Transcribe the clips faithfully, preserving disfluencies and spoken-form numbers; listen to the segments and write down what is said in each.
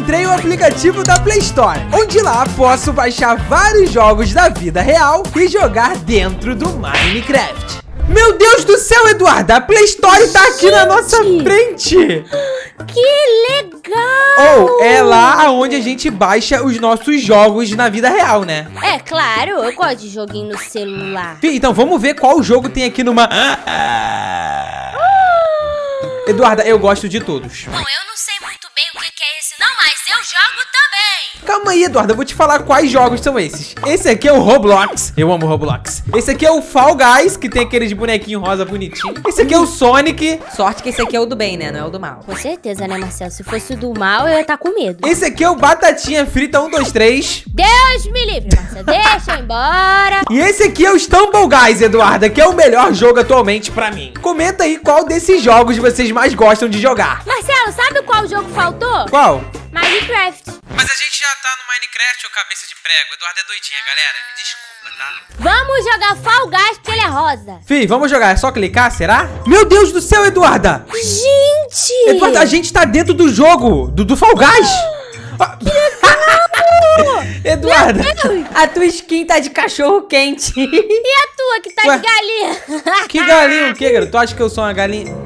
encontrei o aplicativo da Play Store, onde lá posso baixar vários jogos da vida real e jogar dentro do Minecraft. Meu Deus do céu, Eduardo, a Play Store tá aqui na nossa frente. Que legal! Ou é lá onde a gente baixa os nossos jogos na vida real, né? É claro, eu gosto de joguinho no celular. Fih, então vamos ver qual jogo tem aqui numa... Eduarda, eu gosto de todos. Bom, eu não sei muito bem o que é esse não, mas eu jogo também. Calma aí, Eduarda, eu vou te falar quais jogos são esses. Esse aqui é o Roblox. Eu amo Roblox. Esse aqui é o Fall Guys, que tem aqueles bonequinhos rosa bonitinho. Esse aqui é o Sonic. Sorte que esse aqui é o do bem, né? Não é o do mal. Com certeza, né, Marcelo? Se fosse do mal, eu ia estar com medo. Esse aqui é o Batatinha Frita um, dois, três. Deus me livre, Marcelo. Deixa eu ir embora. E esse aqui é o Stumble Guys, Eduarda, que é o melhor jogo atualmente pra mim. Comenta aí qual desses jogos vocês mais gostam de jogar. Marcelo, sabe qual jogo faltou? Qual? Minecraft. Mas a gente já tá no Minecraft, ô cabeça de prego. Eduardo é doidinha, galera. Me desculpa, tá? Vamos jogar Fall Guys porque ele é rosa. Fih, vamos jogar. É só clicar, será? Meu Deus do céu, Eduarda! Gente! Eduarda, a gente tá dentro do jogo, do, do Fall Guys. Eduarda, a tua skin tá de cachorro quente. E a tua que tá Ué? de galinha? que galinha o quê, garoto? Tu acha que eu sou uma galinha?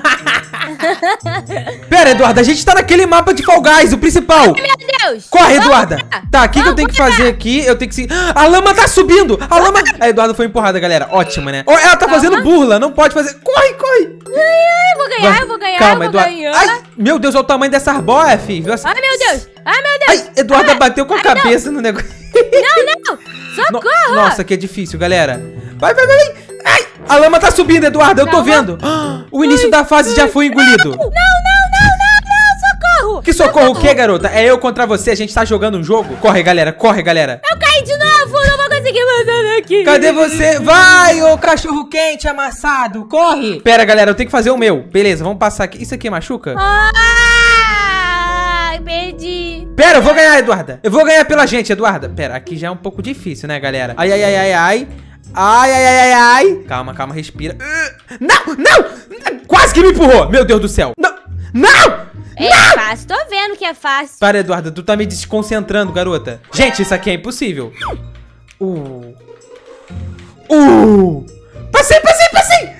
Pera, Eduarda, a gente tá naquele mapa de Fall Guys, o principal. Ai, meu Deus! Corre, Vamos Eduarda. lá. Tá, o que, que eu Vamos tenho que lá. fazer aqui? Eu tenho que seguir. A lama tá subindo! A lama. A Eduarda foi empurrada, galera. Ótima, né? Ó, ela tá Calma. fazendo burla, não pode fazer. Corre, corre! Ai, eu vou ganhar, Vai. eu vou ganhar, Calma, eu vou Eduarda. ganhar. Ai, meu Deus, olha o tamanho dessa arboia, filho. Viu? Ai, meu Deus! Ai, meu Deus! Ai, Eduarda Ai, bateu com a ai, cabeça no negócio. Não, não! No- Socorro! Nossa, que é difícil, galera. Vai, vai, vai, vai. Ai, a lama tá subindo, Eduarda, eu tô Calma. vendo. Ah, o início da fase já foi engolido. Não, não, não, não, não! Socorro! Que socorro o quê, garota? É eu contra você, a gente tá jogando um jogo? Corre, galera, corre, galera. Eu caí de novo, não vou conseguir mandar daqui. Cadê você? Vai, ô Cachorro quente amassado, corre. Pera, galera, eu tenho que fazer o meu. Beleza, vamos passar aqui. Isso aqui machuca? Ai, perdi. Pera, eu vou ganhar, Eduarda. Eu vou ganhar pela gente, Eduarda. Pera, aqui já é um pouco difícil, né, galera? Ai, ai, ai, ai, ai. Ai, ai, ai, ai, ai. Calma, calma, respira. Uh, Não, não! Quase que me empurrou. Meu Deus do céu. Não, não! É fácil, tô vendo que é fácil. Para, Eduarda, tu tá me desconcentrando, garota. Gente, isso aqui é impossível. Uh. Uh. Passei, passei, passei!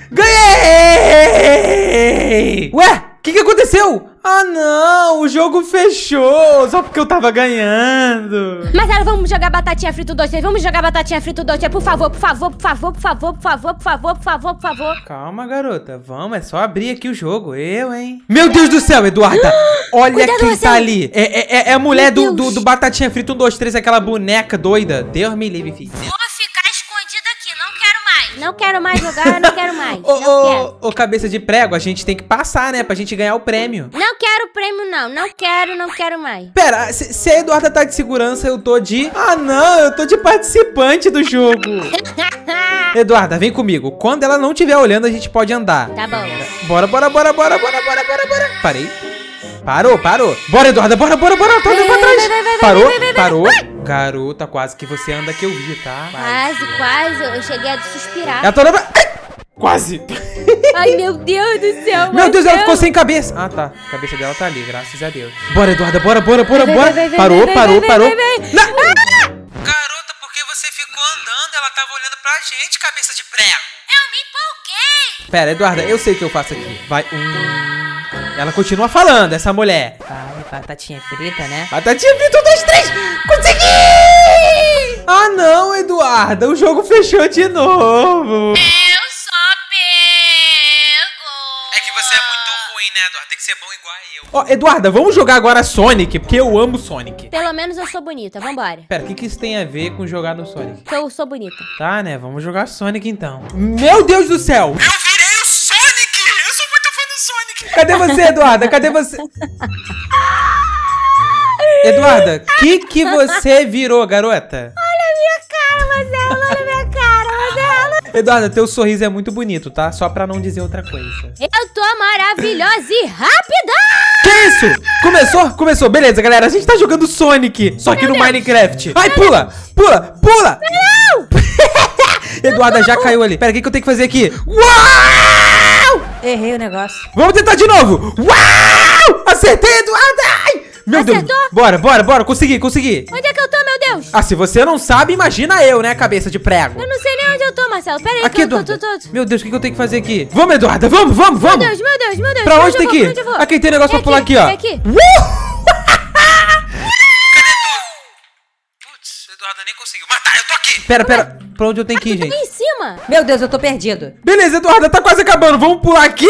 Ganhei! Ué, o que que aconteceu? Ah, não, o jogo fechou, só porque eu tava ganhando. Marcelo, vamos jogar batatinha frita dois, vamos jogar batatinha frita dois, por favor, por favor, por favor, por favor, por favor, por favor, por favor, por favor. Calma, garota, vamos, é só abrir aqui o jogo, eu, hein. Meu Deus do céu, Eduarda, olha Cuidado, quem Marcelo. tá ali. É, é, é a mulher Meu do, do, Deus. do Batatinha Frita um, dois, três, aquela boneca doida. Deus me livre, filho. Vou ficar escondida aqui, não quero mais. Não quero mais jogar, não quero mais. Ô, não quero. ô, ô, cabeça de prego, a gente tem que passar, né? Pra gente ganhar o prêmio. Não quero prêmio, não. Não quero, não quero mais. Pera, se, se a Eduarda tá de segurança, eu tô de... Ah, não, eu tô de participante do jogo. Eduarda, vem comigo. Quando ela não estiver olhando, a gente pode andar. Tá bom. Bora, bora, bora, bora, bora, bora, bora, bora. Parei. Parou, parou. Bora, Eduarda, bora, bora, bora. Tá olhando pra trás. vai, vai, vai, Parou, vai, vai, vai. parou. Garota, quase que você anda que eu vi, tá? Quase, quase. Eu cheguei a suspirar. Ela tá olhando pra... Ai, quase. Ai, meu Deus do céu. Meu Deus, ela Marcelo. ficou sem cabeça. Ah, tá. A cabeça dela tá ali, graças a Deus. Bora, Eduarda, bora, bora, bora, Vai, bora. vai, vai, Parou, vai, parou, vai, parou. vai, vai, vai. Não. Garota, por que você ficou andando? Ela tava olhando pra gente, cabeça de prego. Eu me empolguei. Pera, Eduarda, eu sei o que eu faço aqui. Vai, um... Ela continua falando, essa mulher. Vai, batatinha frita, né? Batatinha frita, um, dois, três. Consegui! Ah, não, Eduarda. O jogo fechou de novo. Eu só pego. É que você é muito ruim, né, Eduarda? Tem que ser bom igual a eu. Ó, Eduarda, vamos jogar agora Sonic, porque eu amo Sonic. Pelo menos eu sou bonita, vambora. Pera, o que, que isso tem a ver com jogar no Sonic? Que eu sou bonita. Tá, né? Vamos jogar Sonic então. Meu Deus do céu! Eu virei o Sonic! Eu sou muito fã do Sonic! Cadê você, Eduarda? Cadê você? Eduarda, o que que você virou, garota? Olha a minha cara, Marcelo. Olha a minha cara, Marcelo. Eduarda, teu sorriso é muito bonito, tá? Só pra não dizer outra coisa. Eu tô maravilhosa e rápida. Que isso? Começou? Começou. Beleza, galera. A gente tá jogando Sonic, só que no Minecraft. Ai, pula! Pula! Pula! Não! Eduarda já caiu ali. Pera, o que, que eu tenho que fazer aqui? Uau! Errei o negócio. Vamos tentar de novo. Uau! Acertei, Eduarda! Ai! Meu Acertou? Deus. Bora, bora, bora. Consegui, consegui. Onde é que eu tô, meu Deus? Ah, se você não sabe, imagina eu, né, cabeça de prego. Eu não sei nem onde eu tô, Marcelo. Pera aí, Aqui, tô, tô, Eduarda. tô, tô. Meu Deus, o que que eu tenho que fazer aqui? Vamos, Eduarda, vamos, vamos, Meu vamos. Deus, meu Deus, meu Deus. Pra onde eu tem vou? que Pra onde eu ir? vou? Aqui tem negócio É pra pular aqui, ó. é aqui. Uh! Putz, Eduarda nem conseguiu matar, eu tô aqui. Pera, pera, pra onde eu tenho que ir, Tô gente? aqui em cima. Meu Deus, eu tô perdido. Beleza, Eduarda, tá quase acabando. Vamos pular aqui.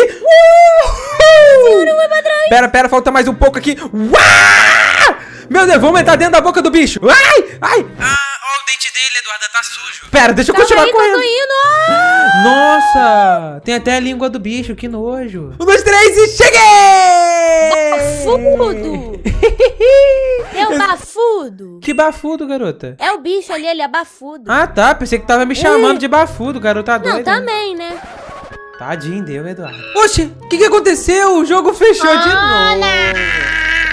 Não vai pra trás. Pera, pera, falta mais um pouco aqui. Uau! Meu Deus, vamos entrar dentro da boca do bicho. Ai, ai. Ah, ó, o dente dele, Eduarda, tá sujo. Pera, deixa eu Calma continuar aí que eu tô correndo. indo. Nossa, tem até a língua do bicho, que nojo. Um, dois, três e cheguei! Bafudo. É o bafudo. Que bafudo, garota. É o bicho ali, ele é bafudo. Ah, tá, pensei que tava me chamando de bafudo, garota doida. Não, também, né? Tadinho, deu, Eduardo. Oxe, o que que aconteceu? O jogo fechou de novo.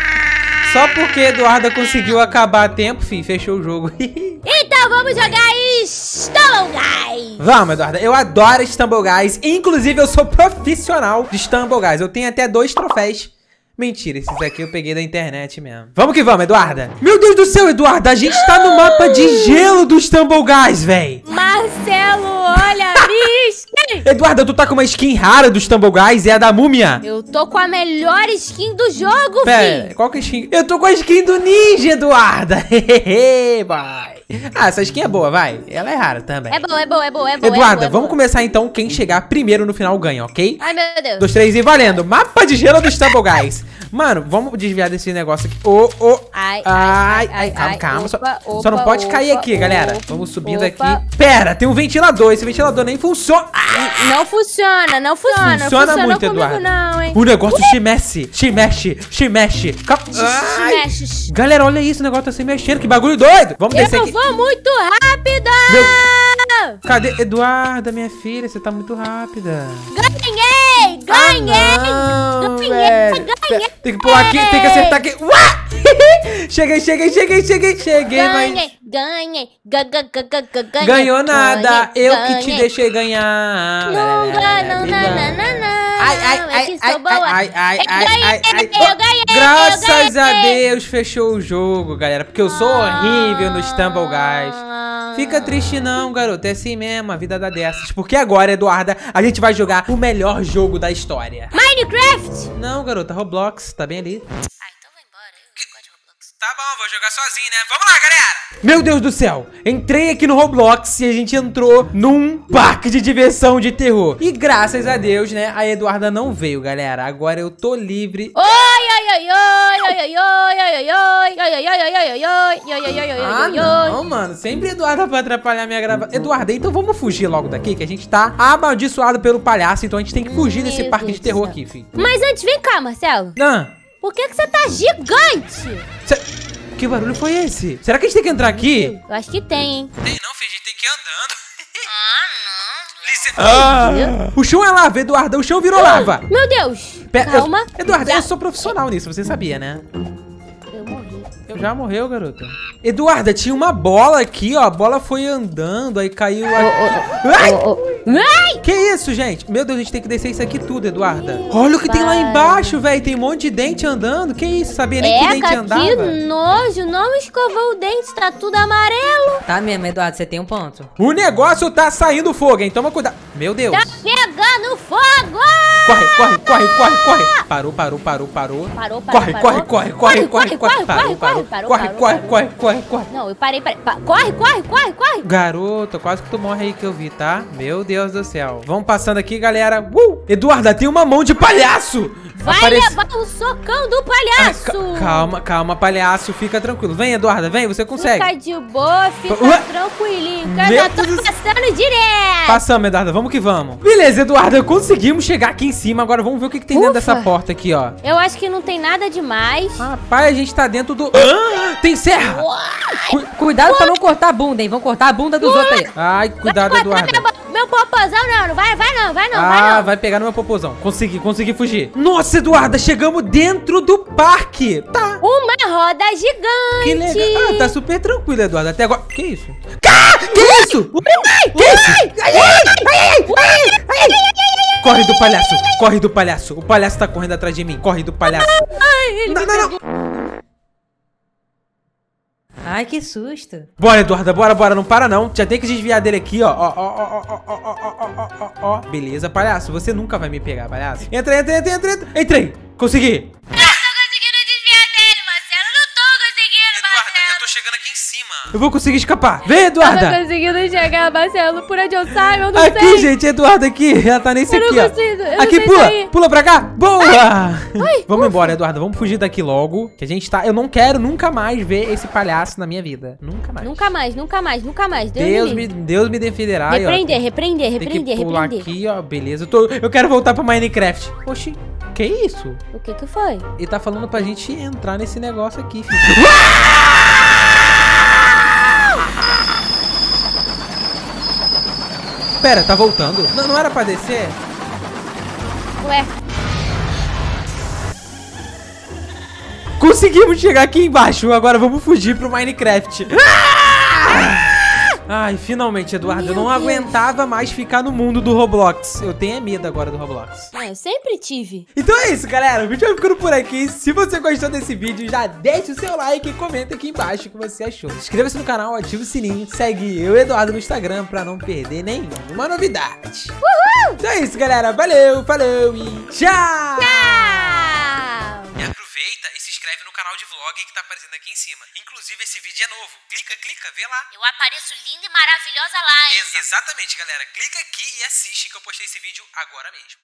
Só porque Eduarda conseguiu acabar a tempo, fi, fechou o jogo. Então vamos jogar Stumble Guys. Vamos, Eduarda. Eu adoro Stumble Guys. Inclusive, eu sou profissional de Stumble Guys. Eu tenho até dois troféus. Mentira, esses aqui eu peguei da internet mesmo. Vamos que vamos, Eduarda. Meu Deus do céu, Eduarda. A gente tá no mapa de gelo do Stumble Guys, véi. Marcelo, olha a minha skin. Eduarda, tu tá com uma skin rara do Stumble Guys. É a da múmia. Eu tô com a melhor skin do jogo, Pera, fi. qual que é a skin? Eu tô com a skin do ninja, Eduarda. Hehehe, vai. Ah, essa skin é boa, vai. Ela é rara também. É boa, é boa, é boa, é boa. Eduarda, é boa, é vamos boa. começar então. Quem chegar primeiro no final ganha, ok? Ai, meu Deus. Dois, três e valendo. Mapa de gelo do Stumble Guys. Mano, vamos desviar desse negócio aqui. Ô, ô. Ai, Ai, ai, ai, calma, ai, calma. Só, opa, só não opa, pode cair opa, aqui, galera. opa, Vamos subindo opa. aqui. Pera, tem um ventilador. Esse ventilador nem funciona. Ah, Não funciona, não funciona. funciona muito, comigo, Eduardo. não, hein? O negócio se mexe, se mexe, se mexe. Calma. Ai. Mexe. Galera, olha isso, o negócio tá se mexendo. Que bagulho doido. Vamos descer Eu aqui. vou muito rápida. Cadê? Eduarda, minha filha, você tá muito rápida. Ganhei, ganhei. Ah, não, ganhei, velho. ganhei. Tem que pular aqui, tem que acertar aqui. Uá! Cheguei, cheguei, cheguei, cheguei. Cheguei, mas... Ganhei, ganhei. Ga- ga- ga- ga- ga- ganhei. Ganhou nada. Ganhei, Eu que te ganhei. deixei ganhar. Não, não, não, não, não, não. Ai, ai, É ai, que ai, sou boa. ai, ai, Eu ai, ganhei, ai, ai. eu ganhei, Graças eu a ganhei. Deus fechou o jogo, galera. Porque eu sou horrível no Stumble Guys. Fica triste não, garoto. É assim mesmo, a vida dá dessas. Porque agora, Eduarda, a gente vai jogar o melhor jogo da história. Minecraft. Não, garota, Roblox, tá bem ali. Ah, então vai embora. Eu gosto de Roblox. Tá bom, vou jogar sozinho, né? Vamos lá, galera! Meu Deus do céu! Entrei aqui no Roblox e a gente entrou num parque de diversão de terror. E graças a Deus, né, a Eduarda não veio, galera. Agora eu tô livre. Oi, oi, oi, oi, oi, oi, oi, oi, oi, oi, oi, oi, oi, oi, oi, oi, oi, oi, Ah, oi, não, oi. mano. Sempre Eduarda pra atrapalhar minha gravação. Eduarda, então vamos fugir logo daqui, que a gente tá amaldiçoado pelo palhaço. Então a gente tem que fugir desse Meu parque Deus de terror do céu. aqui, filho. Mas antes, vem cá, Marcelo. Ah, Por que que você tá gigante? cê... Que barulho foi esse? Será que a gente tem que entrar aqui? Eu acho que tem, hein? Tem não, filho. A gente tem que ir andando. Ah, o chão é lava, Eduarda. O chão virou lava. Meu Deus. Pera, Calma. eu, Eduarda, eu sou profissional nisso, você sabia, né? Eu morri. Já morreu, garota. Eduarda, tinha uma bola aqui, ó. A bola foi andando, aí caiu aqui. Ai! Ai! Que isso, gente? Meu Deus, a gente tem que descer isso aqui tudo, Eduarda. Olha o que tem lá embaixo, velho. Tem um monte de dente andando. Que isso? Sabia nem que dente Eca, andava. que nojo. Não escovou o dente, tá tudo amarelo. Tá mesmo, Eduardo, você tem um ponto. O negócio tá saindo fogo, hein? Toma cuidado. Meu Deus. Tá pegando fogo. Corre, corre, corre, corre, corre. Parou, parou, parou, parou. Parou, parou, Corre, parou. corre, corre, corre, corre, corre. Corre, corre, Parou, corre, parou. parou, Corre, parou, corre, parou. corre, corre, corre. Não, eu parei, parei. Pa- Corre, corre, corre, corre. Garota, quase que tu morre aí que eu vi, tá? Meu Deus do céu. Vamos passando aqui, galera. Uh! Eduarda, tem uma mão de palhaço. Vai Aparece- levar o socão do Ai, palhaço. ca- calma, calma, palhaço. Fica tranquilo. Vem, Eduarda, vem. Você consegue. Fica de boa, fica Ué? tranquilinho, que eu Meu já tô Deus do- passando direto. Passamos, Eduarda. Vamos que vamos. Beleza, Eduarda. Conseguimos chegar aqui em cima. Agora vamos ver o que, que tem dentro Ufa. dessa porta aqui, ó. Eu acho que não tem nada demais. Rapaz, a gente tá dentro do... Ah, tem serra. Cu- cuidado pra não cortar a bunda, hein? Vão cortar a bunda dos outros aí. Ai, cuidado, Vai botar Eduarda. Meu, meu popozão não, não vai, vai não, vai não, vai Ah, não. vai pegar no meu popozão. Consegui, consegui fugir. Nossa, Eduarda, chegamos dentro do parque. Tá. Uma roda gigante. Que legal. Ah, tá super tranquilo, Eduardo. Até agora. Que isso? Ah, que isso? Que isso? Corre do palhaço. Corre do palhaço. O palhaço tá correndo atrás de mim. Corre do palhaço. Ai, ele Não, me não, não. pegou. Ai, que susto. Bora, Eduarda, bora, bora. Não para, não. Já tem que desviar dele aqui, ó. Ó, ó, ó, ó, ó, ó, ó, ó, ó, ó. Beleza, palhaço. Você nunca vai me pegar, palhaço. Entra, entra, entra, entra, entra. Entrei. Consegui. Chegando aqui em cima. Eu vou conseguir escapar. Vem, Eduarda. Eu não conseguindo chegar, Marcelo. Por onde eu saio, eu não aqui, sei. Aqui, gente, Eduarda, aqui. Ela tá nesse eu aqui, não ó. consigo, eu aqui, não sei pula. sair. Pula pra cá. Boa. Ai, vamos ufa. embora, Eduarda. Vamos fugir daqui logo. Que a gente tá... Eu não quero nunca mais ver esse palhaço na minha vida. Nunca mais. Nunca mais, nunca mais, nunca mais. Deus, Deus, me, me, Deus me defenderá. Repreender, ó, repreender, tem repreender, que pular repreender. aqui, ó. Beleza. Eu, tô... eu quero voltar pra Minecraft. Oxi. Que isso? O que que foi? Ele tá falando pra gente entrar nesse negócio aqui, filho. Pera, tá voltando? Não, não era pra descer? Ué. Conseguimos chegar aqui embaixo. Agora vamos fugir pro Minecraft. Ai, finalmente, Eduardo. Meu eu não Deus. aguentava mais ficar no mundo do Roblox. Eu tenho medo agora do Roblox. Ah, eu sempre tive. Então é isso, galera. O vídeo vai ficando por aqui. Se você gostou desse vídeo, já deixa o seu like e comenta aqui embaixo o que você achou. Inscreva-se no canal, ativa o sininho. Segue eu, Eduardo, no Instagram pra não perder nenhuma novidade. Uhul! Então é isso, galera. Valeu, falou e tchau! Tchau! E aproveita e se inscreve no canal de vlog que tá aparecendo aqui em cima. Inclusive, esse vídeo é novo. Clica, clica, vê lá. Eu apareço linda e maravilhosa lá, hein? Ex- exatamente, galera. Clica aqui e assiste que eu postei esse vídeo agora mesmo.